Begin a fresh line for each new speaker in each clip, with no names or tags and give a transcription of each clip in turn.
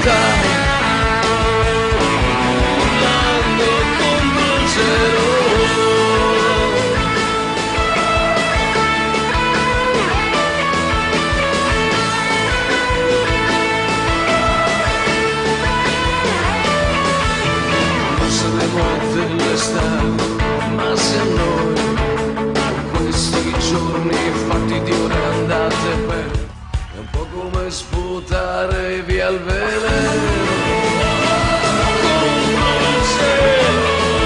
città, urlando contro il cielo. Passano le notti e l'estate, ma se a noi questi giorni fatti di ore andate bene, è un po' come sputare via il veleno contro il cielo,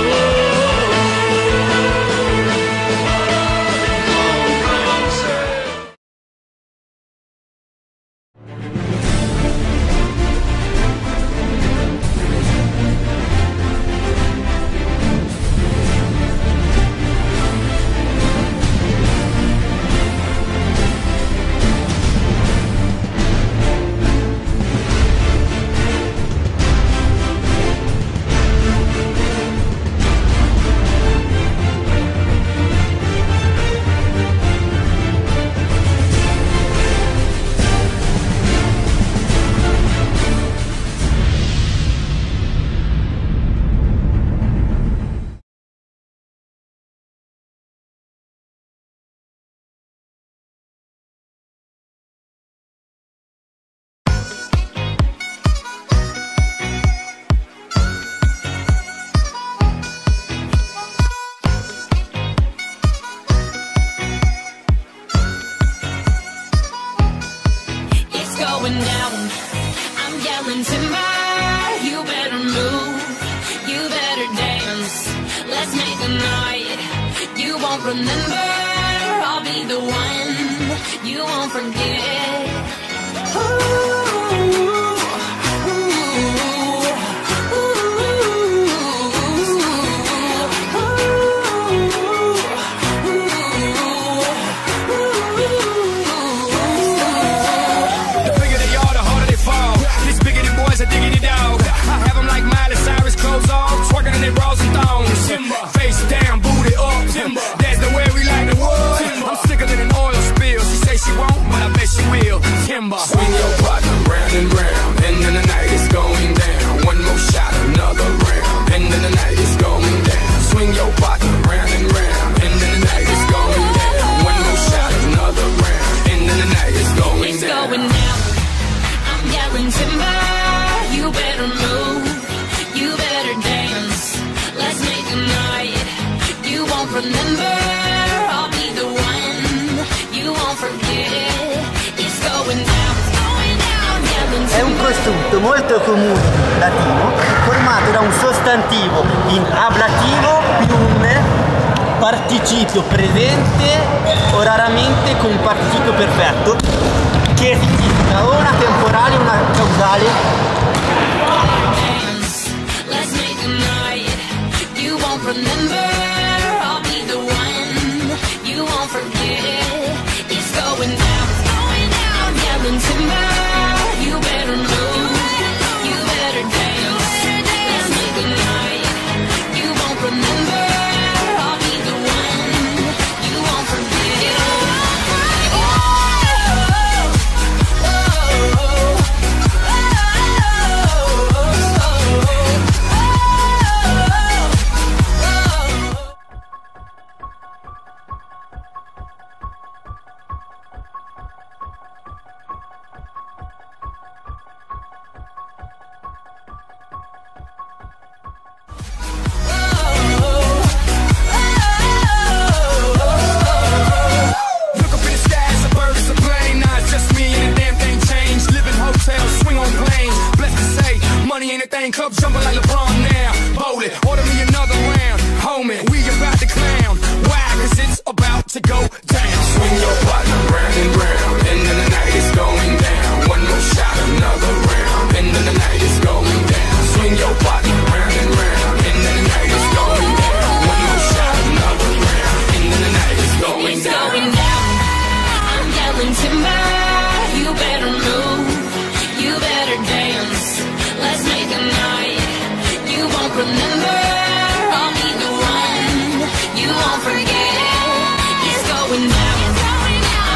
contro il cielo.
Going down, I'm yelling timber, you better move, you better dance, let's make a night, you won't remember, I'll be the one, you won't forget.
Face down, booty up, that's the way we like the wood. I'm sicker than an oil spill. She say she won't, but I bet she will. Timber. Swing your partner round and round, and then the night is going down. One more shot, another round, and then the night is going down. Swing your partner round and round, and then the night is going down. One more shot, another round, and then the night is going down.
It's going down. I'm yelling timber, you better move, you better dance. Let's make a night, you won't remember, I'll be the one, you won't forget. It's going down, yelling
È un costrutto molto comune latino, formato da un sostantivo in ablativo più un participio presente o raramente con participio perfetto, che significa o una temporale o una causale.
Remember, I'll be the one, you won't forget. It's going down, yelling timber, you better move, you better dance. Let's make a night, you won't remember, I'll be the one, you won't forget.
Club jumping like LeBron now. Bowl it, order me another round. Homie, we about to clown. Why? Cause it's about to go down. Swing your partner round and round, and then the night is going down. One more shot, another round, and then the night is going down. Swing your partner round and round, and then the night is going down. One more shot, another round, and then the night is going down.
It's going down, I'm yelling timber, you better move, you better dance. Let's make a night, you won't remember, I'll be the one, you won't forget. It's going down,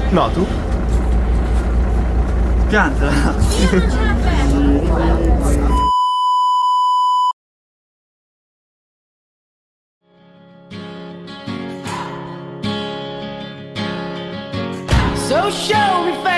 No, tu? Pianta.
So show me